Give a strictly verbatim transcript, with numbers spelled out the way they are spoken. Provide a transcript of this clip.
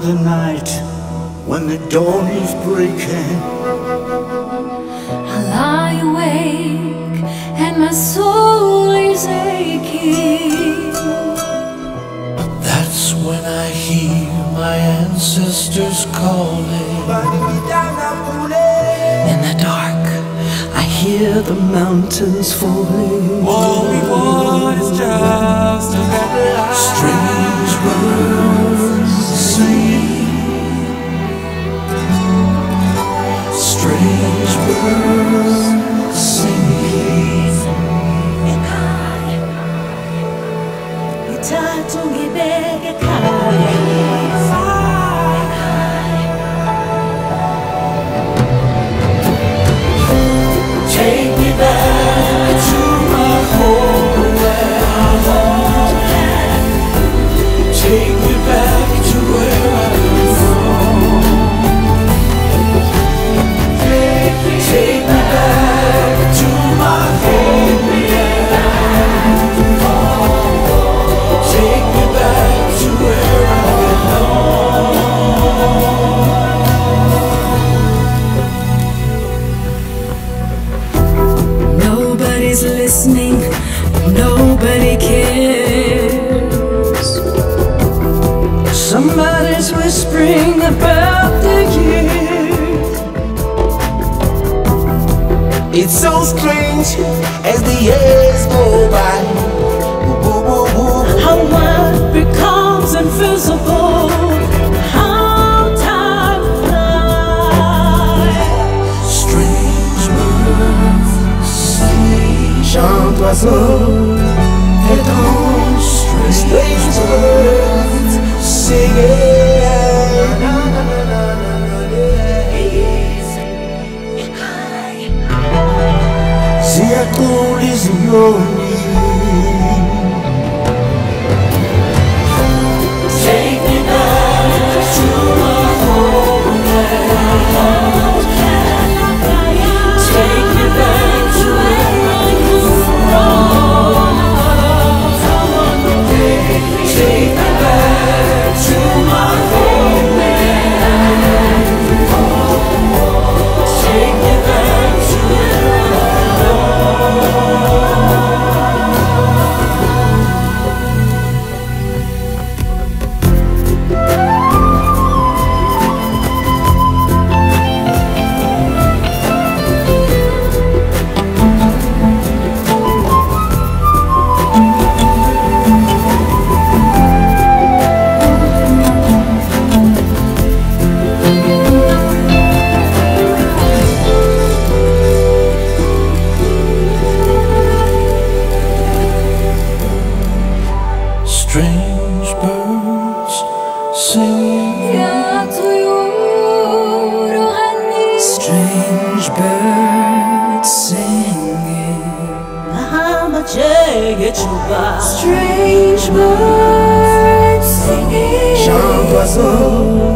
the night when the dawn is breaking. I lie awake and my soul is aching. But that's when I hear my ancestors calling. In the dark, I hear the mountains falling. All we want is just a better life. Strange birds sing. Strange birds singing. Take me back to my homeland. Take me back to where I come from. Take me back to my homeland. Take me back to where I belong. Nobody's listening, nobody cares. Somebody's whispering about the years. It's so strange as the years go by. How one becomes invisible, how time flies. Strange birds sing. Chante oiseau et danse. Strange birds singing. Isiakpere is your Take me back to my homeland. Take me back to where I come from. Take me back to my homeland. Take me back to where I Strange birds singing. Strange birds singing. Strange birds singing. chante oiseau